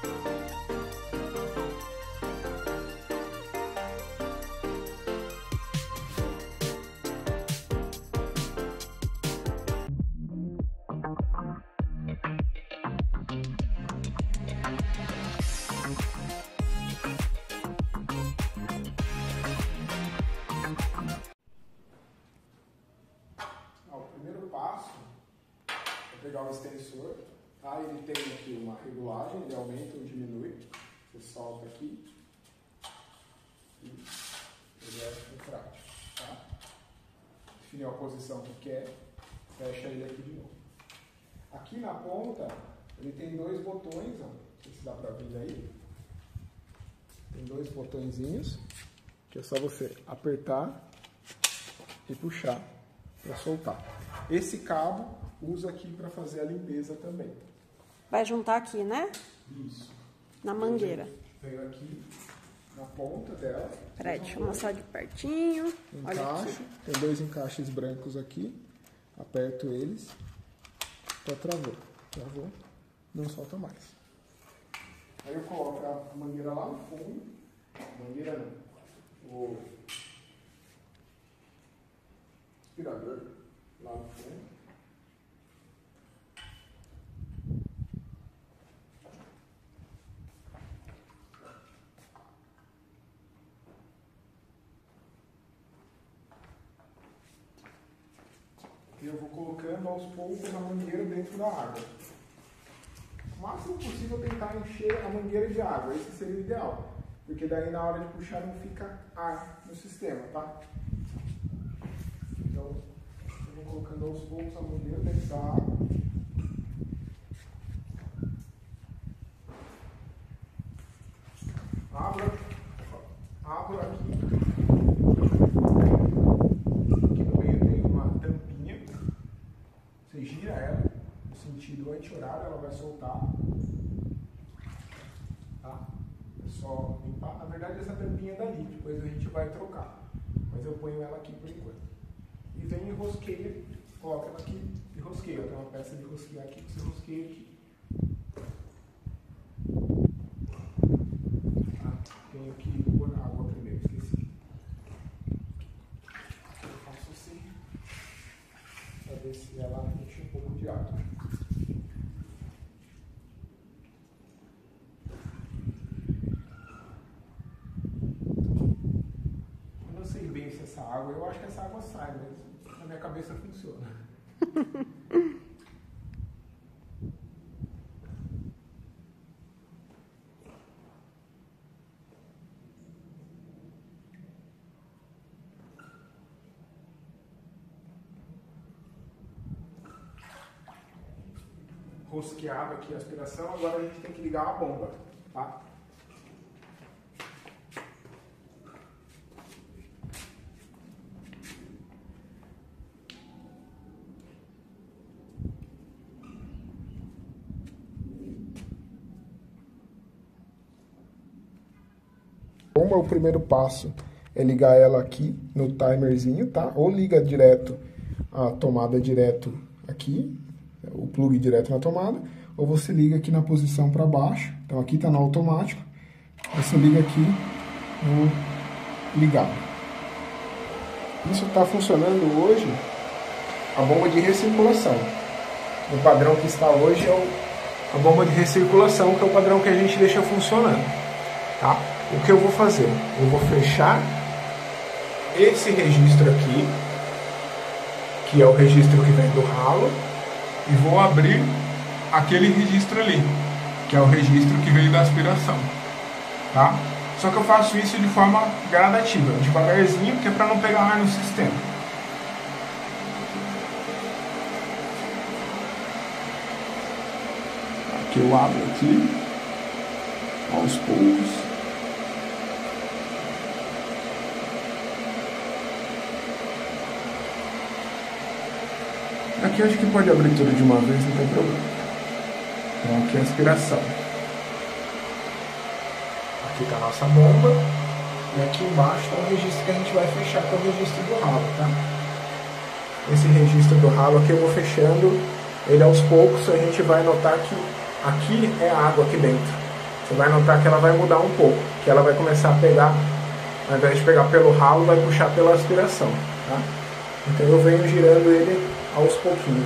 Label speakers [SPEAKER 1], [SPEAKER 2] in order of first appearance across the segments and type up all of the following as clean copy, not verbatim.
[SPEAKER 1] Pegar o extensor, tá? Ele tem aqui uma regulagem, ele aumenta ou diminui. Você solta aqui e ele é refrátil, tá? Definiu a posição que quer, fecha ele aqui de novo. Aqui na ponta, ele tem dois botões, ó, não sei se dá pra ver aí. Tem dois botõezinhos, que é só você apertar e puxar para soltar. Esse cabo usa aqui para fazer a limpeza também.
[SPEAKER 2] Vai juntar aqui, né?
[SPEAKER 1] Isso.
[SPEAKER 2] Na mangueira.
[SPEAKER 1] Venho aqui na ponta dela.
[SPEAKER 2] Peraí, deixa eu mostrar de pertinho.
[SPEAKER 1] Encaixe. Tem dois encaixes brancos aqui. Aperto eles. Tá, travou. Travou. Não solta mais. Aí eu coloco a mangueira lá no fundo. Mangueira não. O aspirador lá no fundo. E eu vou colocando aos poucos a mangueira dentro da água. O máximo possível tentar encher a mangueira de água, esse seria o ideal. Porque daí na hora de puxar não fica ar no sistema, tá? Então, eu vou colocando aos poucos a mangueira dentro da água. Abro aqui. Aqui no meio tem uma tampinha. Você gira ela no sentido anti-horário, ela vai soltar. Tá? É só limpar. Na verdade, essa tampinha é dali, depois a gente vai trocar. Mas eu ponho ela aqui por enquanto. E vem e rosqueia, coloca ela aqui e rosqueia. Tem uma peça de rosquear aqui que você rosqueia aqui. Tenho que pôr água primeiro, esqueci. Eu faço assim, para ver se ela enche um pouco de água. Eu não sei bem se essa água, eu acho que essa água sai, mas na minha cabeça funciona. Rosqueado aqui a aspiração, agora a gente tem que ligar a bomba, tá? Bomba, o primeiro passo é ligar ela aqui no timerzinho, tá? Ou liga direto a tomada direto aqui, o plug direto na tomada, ou você liga aqui na posição para baixo. Então aqui está no automático, você liga aqui no ligado. Isso está funcionando hoje, a bomba de recirculação. O padrão que está hoje é a bomba de recirculação, que é o padrão que a gente deixa funcionando, tá? O que eu vou fazer? Eu vou fechar esse registro aqui, que é o registro que vem do ralo, e vou abrir aquele registro ali, que é o registro que veio da aspiração, tá? Só que eu faço isso de forma gradativa, devagarzinho, que é para não pegar ar no sistema. Aqui eu abro aqui, aos poucos. Aqui eu acho que pode abrir tudo de uma vez, não tem problema. Então aqui é a aspiração. Aqui está a nossa bomba. E aqui embaixo está o registro que a gente vai fechar, que é o registro do ralo, tá? Esse registro do ralo aqui eu vou fechando ele aos poucos. A gente vai notar que aqui é a água aqui dentro. você vai notar que ela vai mudar um pouco, que ela vai começar a pegar, ao invés de pegar pelo ralo, vai puxar pela aspiração, tá? Então eu venho girando ele aos pouquinhos.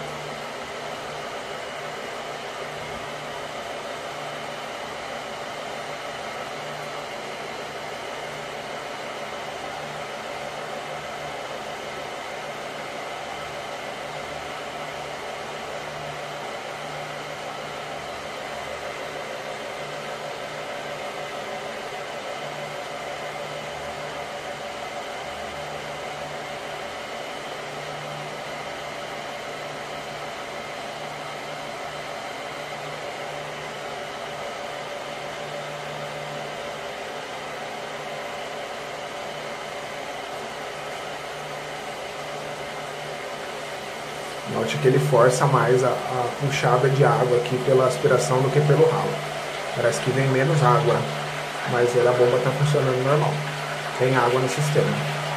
[SPEAKER 1] Note que ele força mais a puxada de água aqui pela aspiração do que pelo ralo. Parece que vem menos água, mas a bomba está funcionando normal. Tem água no sistema.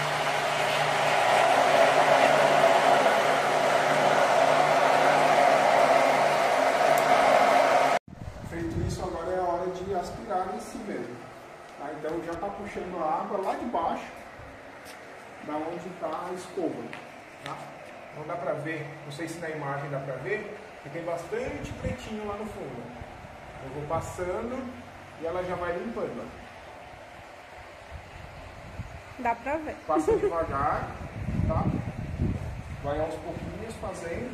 [SPEAKER 1] Feito isso, agora é a hora de aspirar em si mesmo. Tá? Então já está puxando a água lá de baixo, da onde está a escova. Tá? Não dá pra ver, não sei se na imagem dá pra ver, que tem bastante pretinho lá no fundo. Eu vou passando e ela já vai limpando.
[SPEAKER 2] Dá pra ver.
[SPEAKER 1] Passa devagar, tá? Vai aos pouquinhos fazendo.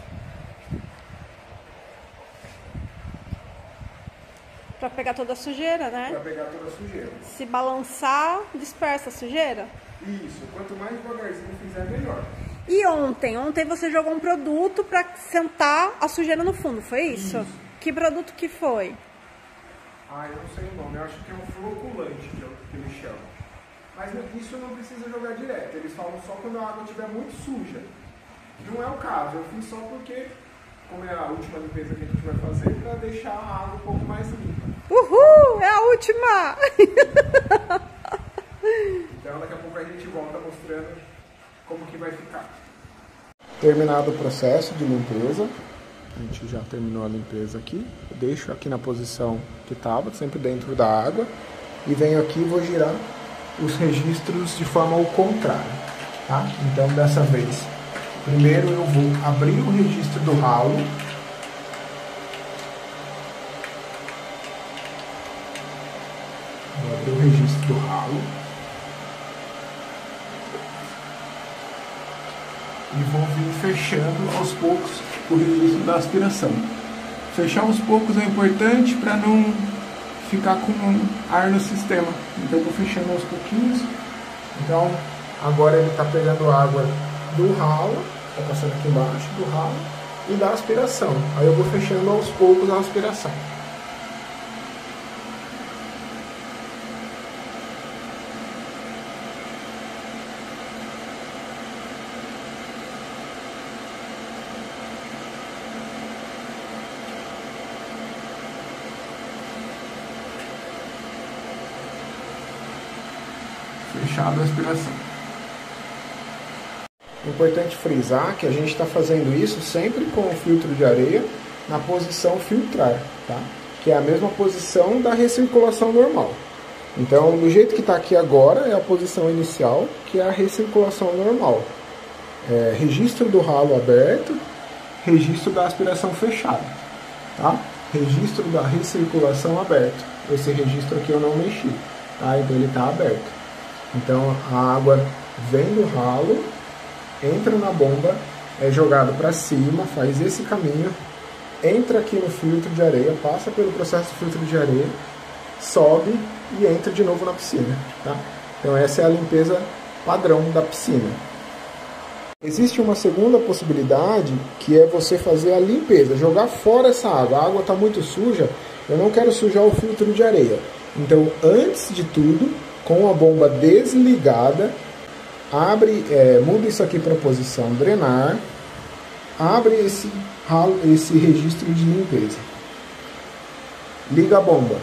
[SPEAKER 2] Pra pegar toda a sujeira, né?
[SPEAKER 1] Pra pegar toda a sujeira.
[SPEAKER 2] Se balançar, dispersa a sujeira?
[SPEAKER 1] Isso, quanto mais devagarzinho fizer, melhor.
[SPEAKER 2] E ontem você jogou um produto para sentar a sujeira no fundo, foi isso?
[SPEAKER 1] Isso.
[SPEAKER 2] Que produto que foi?
[SPEAKER 1] Ah, eu não sei o nome, eu acho que é um floculante que eles chamam. Mas isso não precisa jogar direto, eles falam só quando a água estiver muito suja. Não é o caso, eu fiz só porque, como é a última limpeza que a gente vai fazer, para deixar a água um pouco mais limpa.
[SPEAKER 2] Uhul, é a última!
[SPEAKER 1] Então daqui a pouco a gente volta mostrando como que vai ficar. Terminado o processo de limpeza, a gente já terminou a limpeza aqui. Eu deixo aqui na posição que estava, sempre dentro da água, e venho aqui e vou girar os registros de forma ao contrário, tá? Então dessa vez, primeiro eu vou abrir o registro do ralo. Vou abrir o registro do ralo. E vou vir fechando aos poucos o registro da aspiração. Fechar aos poucos é importante para não ficar com ar no sistema. Então eu vou fechando aos pouquinhos. Então agora ele está pegando água do ralo, está passando aqui embaixo do ralo, e da aspiração. Aí eu vou fechando aos poucos a aspiração. Fechado a aspiração. Importante frisar que a gente está fazendo isso sempre com o filtro de areia na posição filtrar, tá? Que é a mesma posição da recirculação normal. Então, do jeito que está aqui agora, é a posição inicial, que é a recirculação normal. Registro do ralo aberto, registro da aspiração fechada, tá? Registro da recirculação aberto. Esse registro aqui eu não mexi, tá? Então ele está aberto. Então a água vem do ralo, entra na bomba, é jogado para cima, faz esse caminho, entra aqui no filtro de areia, passa pelo processo de filtro de areia, sobe e entra de novo na piscina, tá? Então essa é a limpeza padrão da piscina. Existe uma segunda possibilidade, que é você fazer a limpeza, jogar fora essa água. A água está muito suja, eu não quero sujar o filtro de areia. Então, antes de tudo, com a bomba desligada, muda isso aqui para a posição drenar, abre esse registro de limpeza. Liga a bomba.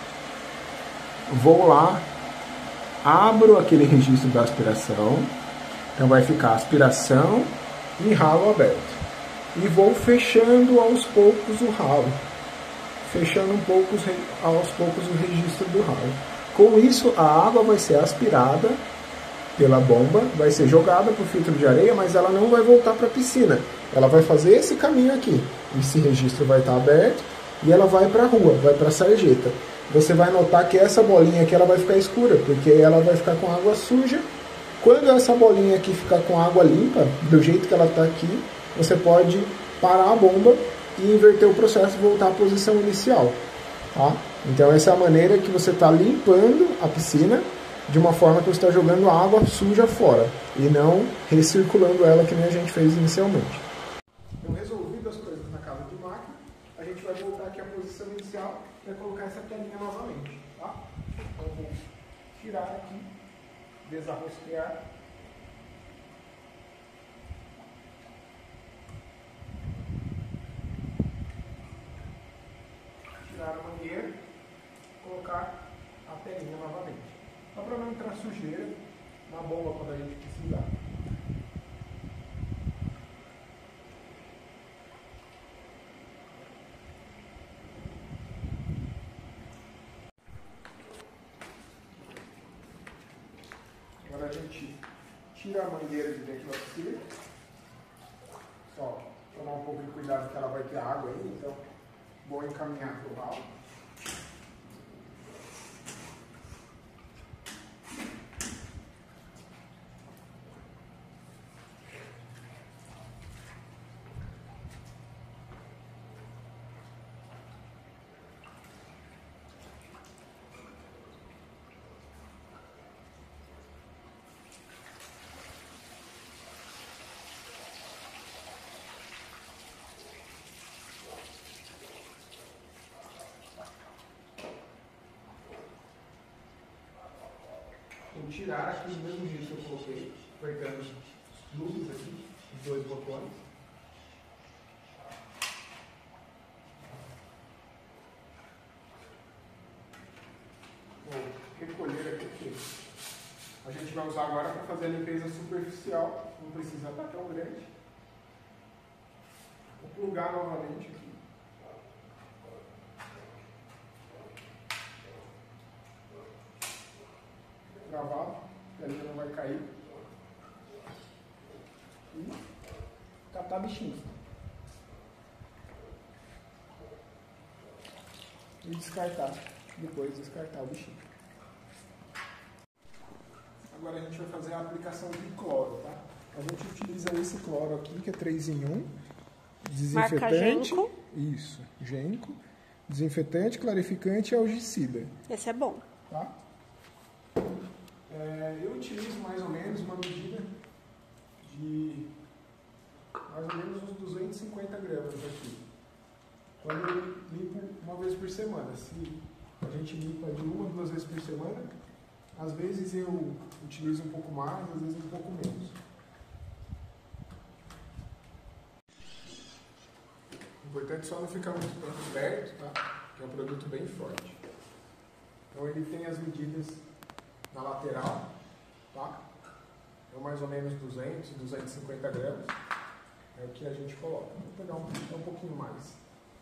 [SPEAKER 1] Vou lá, abro aquele registro da aspiração, então vai ficar aspiração e ralo aberto. E vou fechando aos poucos o ralo. fechando aos poucos o registro do ralo. Com isso, a água vai ser aspirada pela bomba, vai ser jogada para o filtro de areia, mas ela não vai voltar para a piscina. Ela vai fazer esse caminho aqui. Esse registro vai estar aberto e ela vai para a rua, vai para a sarjeta. Você vai notar que essa bolinha aqui ela vai ficar escura, porque ela vai ficar com água suja. Quando essa bolinha aqui ficar com água limpa, do jeito que ela está aqui, você pode parar a bomba e inverter o processo e voltar à posição inicial. Tá? Então essa é a maneira que você está limpando a piscina de uma forma que você está jogando água suja fora e não recirculando ela que nem a gente fez inicialmente. Então, resolvido as coisas na casa de máquina, a gente vai voltar aqui à posição inicial para colocar essa telinha novamente. Tá? Então vou tirar aqui, desarrosquear. Tirar a mangueira, colocar a telinha novamente. Só para não entrar sujeira na bomba quando a gente precisar. Agora a gente tira a mangueira de dentro da piscina. Só tomar um pouco de cuidado que ela vai ter água ainda, então vou encaminhar para o ralo. Vou tirar aqui do mesmo jeito que eu coloquei, apertando os plugs aqui, os dois botões. Vou recolher aqui. A gente vai usar agora para fazer a limpeza superficial, não precisa estar tão grande. Vou plugar novamente aqui. Gravado, a linha não vai cair. E catar bichinho. E descartar. Depois descartar o bichinho. Agora a gente vai fazer a aplicação de cloro, tá? A gente utiliza esse cloro aqui, que é 3 em 1. Desinfetante.
[SPEAKER 2] Marca Genco.
[SPEAKER 1] Isso, Genco. Desinfetante, clarificante e algicida.
[SPEAKER 2] Esse é bom.
[SPEAKER 1] Tá? Eu utilizo mais ou menos uma medida de mais ou menos uns 250 gramas aqui. Quando eu limpo uma vez por semana. Se a gente limpa de 1 a 2 vezes por semana, às vezes eu utilizo um pouco mais, às vezes um pouco menos. O importante é só não ficar muito tempo perto, tá? Que é um produto bem forte. Então ele tem as medidas na lateral, tá? Então mais ou menos 200, 250 gramas é o que a gente coloca. Vou pegar um pouquinho mais.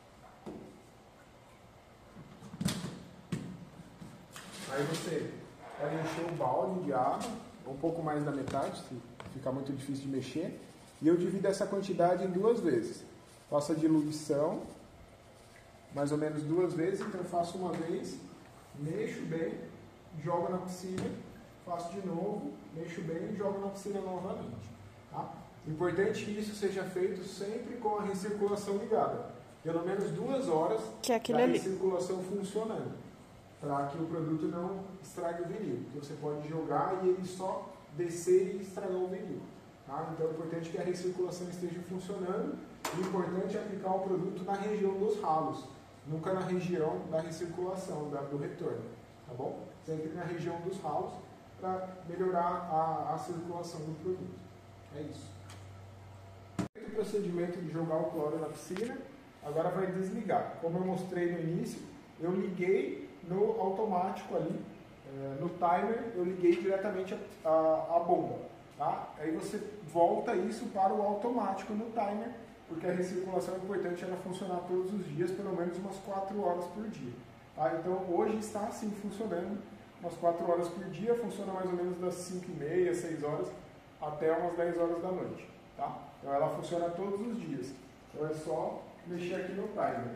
[SPEAKER 1] Aí você pode encher o balde de água, um pouco mais da metade, se ficar muito difícil de mexer. E eu divido essa quantidade em 2 vezes. Faço a diluição, mais ou menos 2 vezes, então eu faço uma vez, mexo bem, jogo na piscina, faço de novo, mexo bem e jogo na piscina novamente. Tá? Importante que isso seja feito sempre com a recirculação ligada. Pelo menos 2 horas da recirculação funcionando. Para que o produto não estrague o vinil. Porque você pode jogar e ele só descer e estragar o vinil. Tá? Então é importante que a recirculação esteja funcionando. O importante é aplicar o produto na região dos ralos. Nunca na região da recirculação, do retorno. Tá bom? Sempre na região dos ralos para melhorar a circulação do produto. É isso. O procedimento de jogar o cloro na piscina, agora vai desligar. Como eu mostrei no início, eu liguei no automático ali, no timer, eu liguei diretamente a bomba. Tá? Aí você volta isso para o automático no timer porque a recirculação é importante ela funcionar todos os dias, pelo menos umas 4 horas por dia. Tá? Então hoje está assim funcionando, umas 4 horas por dia, funciona mais ou menos das 5h30, 6 horas, até umas 10 horas da noite. Tá? Então ela funciona todos os dias. Então é só mexer aqui no timer.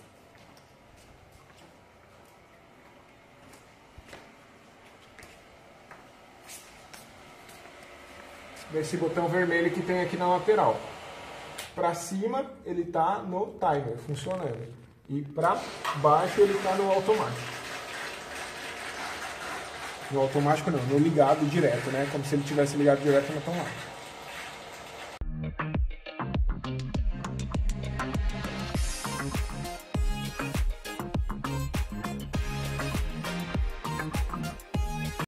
[SPEAKER 1] Nesse botão vermelho que tem aqui na lateral. Para cima ele está no timer funcionando e para baixo ele está no automático. No automático não, no ligado direto, né? Como se ele tivesse ligado direto na tomada.